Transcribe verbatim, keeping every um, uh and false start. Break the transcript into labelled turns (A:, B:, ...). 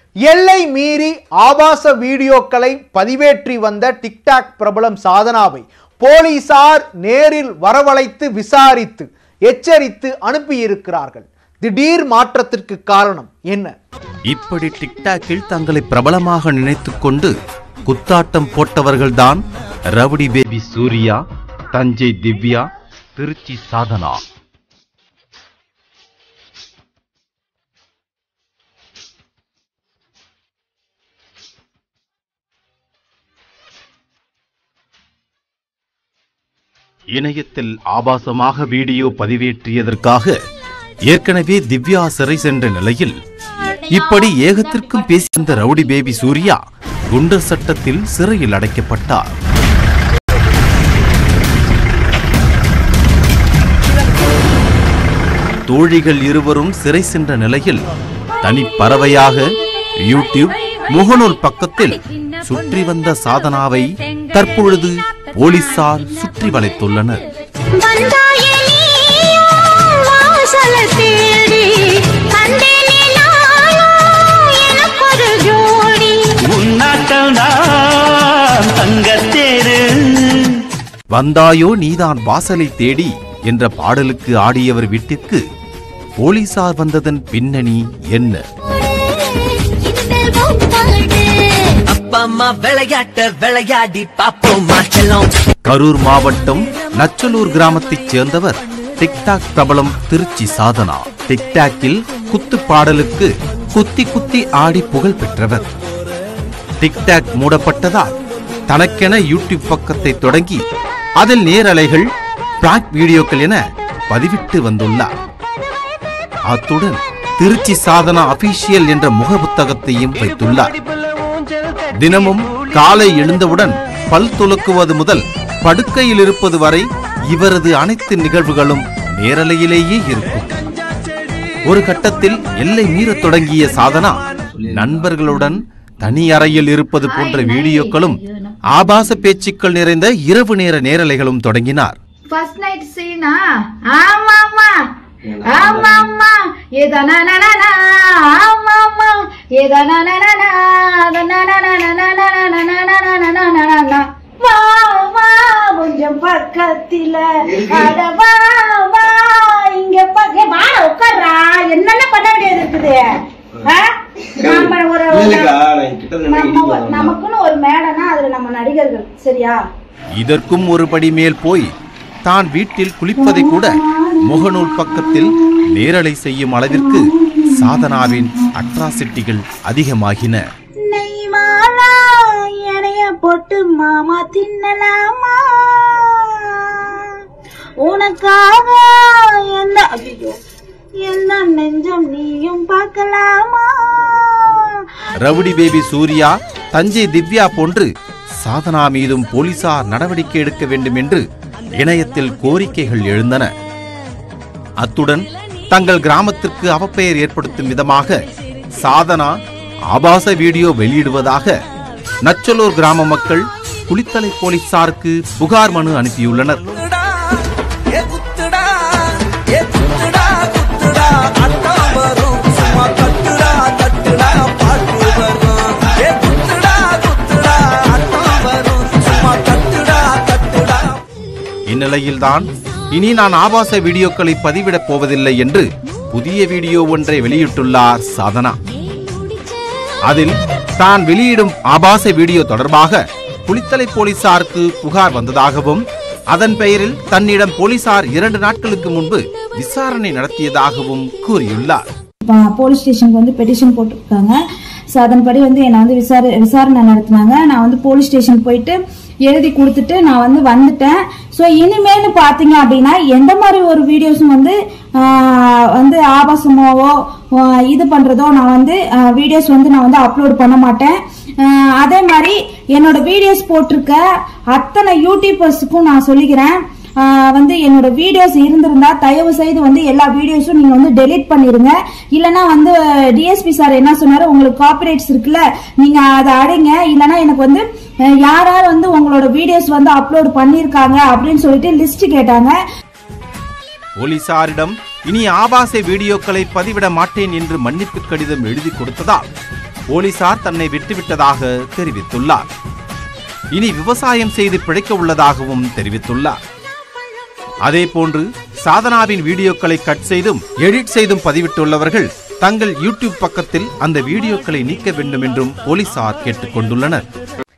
A: எல்லை மீறி ஆபாச வீடியோக்களை பதிவேற்றி வந்த டிக்டாக் பிரபலம் சாதனாவை போலீசார் நேரில் வரவழைத்து விசாரித்து எச்சரித்து அனுப்பியிருக்கிறார்கள். திடீர் மாற்றத்திற்கு காரணம் என்ன?
B: இப்படி டிக்டாக்கில் தங்களை பிரபலமாக நினைத்துக் கொண்டு குத்தாட்டம் போட்டவர்கள்தான் ரவுடி பேபி சூர்யா, தஞ்சை திவ்யா, திருச்சி சாதனா. இணையத்தில் ஆபாசமாக வீடியோ பதிவேற்றியதற்காக ஏற்கனவே திவ்யா சிறை சென்ற நிலையில் இப்படி ஏகத்திற்கும் பேசி வந்த ரவுடி பேபி சூர்யா குண்டர் சட்டத்தில் சிறையில் அடைக்கப்பட்டார். தோழிகள் இருவரும் சிறை சென்ற நிலையில் தனி பறவையாக யூடியூப் முகநூல் பக்கத்தில் சுற்றி வந்த சாதனாவை தற்பொழுது போலீசார் சுற்றி வளைத்துள்ளனர். வந்தாயோ நீதான் வாசலை தேடி என்ற பாடலுக்கு ஆடியவர் வீட்டிற்கு போலீசார் வந்ததன் பின்னணி என்ன? கரூர் மாவட்டம் நச்சலூர் கிராமத்தைச் சேர்ந்தவர் டிக்டாக் பிரபலம் திருச்சி சாதனா. டிக்டாக்கில் குத்து பாடலுக்கு குத்தி குத்தி ஆடி புகழ் பெற்றவர். டிக்டாக் மூடப்பட்டதால் தனக்கென யூடியூப் பக்கத்தை தொடங்கி அதில் நேரலைகள், பிராங்க் வீடியோக்கள் என பதிவிட்டு வந்துள்ளார். அத்துடன் திருச்சி சாதனா அபிஷியல் என்ற முக புத்தகத்தையும் வைத்துள்ளார். தினமும் காலை எழுந்தவுடன் பல் துலக்குவது முதல் படுக்கையில் இருப்பது வரை இவரது அனைத்து நிகழ்வுகளும் நேரலையிலேயே இருக்கும். ஒரு கட்டத்தில் எல்லை மீறத் தொடங்கிய சாதனா நண்பர்களுடன் தனி அறையில் இருப்பது போன்ற வீடியோக்களும் ஆபாச பேச்சுக்கள் நிறைந்த இரவு நேர நேரலைகளும் தொடங்கினார்.
C: பக்கத்தில என்னென்ன பண்ண வேண்டியது இருக்குது. நமக்குன்னு ஒரு மேடைனா அதுல நம்ம நடிகர்கள், சரியா?
B: இதற்கும் ஒரு படி மேல் போய் தான் வீட்டில் குளிப்பதை கூட முகநூல் பக்கத்தில் நேரலை செய்யும் அளவிற்கு சாதனாவின் அட்ராசிட்டிகள் அதிகமாகின.
C: போட்டு மாமா தின்னலாமா உனக்காக என்ன என்ன நெஞ்சம் நீயும் பார்க்கலாமா.
B: ரவுடி பேபி சூர்யா, தஞ்சை திவ்யா போன்று சாதனா மீதும் போலீசார் நடவடிக்கை எடுக்க வேண்டும் என்று இணையத்தில் கோரிக்கைகள் எழுந்தன. அத்துடன் தங்கள் கிராமத்திற்கு அவப்பெயர் ஏற்படுத்தும் விதமாக சாதனா ஆபாச வீடியோ வெளியிடுவதாக நச்சலூர் கிராம மக்கள் குளித்தலை போலீசாருக்கு புகார் மனு அனுப்பியுள்ளனர். இந்நிலையில்தான் இனி நான் ஆபாச வீடியோக்களை பதிவிடப் போவதில்லை என்று புதிய வீடியோ ஒன்றை வெளியிட்டுள்ளார் சாதனா. அதில் தான் வெளியிடும் ஆபாச வீடியோ தொடர்பாக குளித்தலை போலீசாருக்கு புகார் வந்ததாகவும் அதன் பெயரில் தன்னிடம் போலீசார் இரண்டு நாட்களுக்கு முன்பு விசாரணை நடத்தியதாகவும் கூறியுள்ளார்.
C: போலீஸ் ஸ்டேஷனுக்கு வந்து பெட்டிஷன் போட்டிருக்காங்க. ஸோ அதன்படி வந்து என்னை வந்து விசார விசாரணை நடத்தினாங்க. நான் வந்து போலீஸ் ஸ்டேஷன் போயிட்டு எழுதி கொடுத்துட்டு நான் வந்து வந்துட்டேன். ஸோ இனிமேல் பார்த்தீங்க அப்படின்னா எந்த மாதிரி ஒரு வீடியோஸும் வந்து வந்து ஆபாசமாவோ இது பண்றதோ நான் வந்து வீடியோஸ் வந்து நான் வந்து அப்லோட் பண்ண மாட்டேன். அதே மாதிரி என்னோட வீடியோஸ் போட்டிருக்க அத்தனை யூடியூபர்ஸுக்கும் நான் சொல்லிக்கிறேன், வந்து என்னோட வீடியோஸ் இருந்திருந்தா தயவு செய்து வந்து எல்லா வீடியோஸும் நீங்க வந்து டெலீட் பண்ணிருங்க. இல்லனா வந்து டிஎஸ்பி சார் என்ன சொன்னாரு, உங்களுக்கு காப்பிரைட்ஸ் இருக்குல்ல, நீங்க அதை அடைங்க. இல்லனா எனக்கு வந்து யார் யார் வந்து உங்களோட வீடியோஸ் வந்து அப்லோட் பண்ணிருக்காங்க அப்படின்னு சொல்லிட்டு லிஸ்ட் கேட்டாங்க.
B: போலீசாரிடம் இனி ஆபாச வீடியோக்களை பதிவிட மாட்டேன் என்று மன்னிப்பு கடிதம் எழுதி கொடுத்ததால் போலீசார் தன்னை விட்டுவிட்டதாக தெரிவித்துள்ளார். இனி விவசாயம் செய்து பிழைக்க உள்ளதாகவும் தெரிவித்துள்ளார். அதேபோன்று சாதனாவின் வீடியோக்களை கட் செய்தும் எடிட் செய்தும் பதிவிட்டுள்ளவர்கள் தங்கள் யூடியூப் பக்கத்தில் அந்த வீடியோக்களை நீக்க வேண்டும் என்றும் போலீசார் கேட்டுக் கொண்டுள்ளனர்.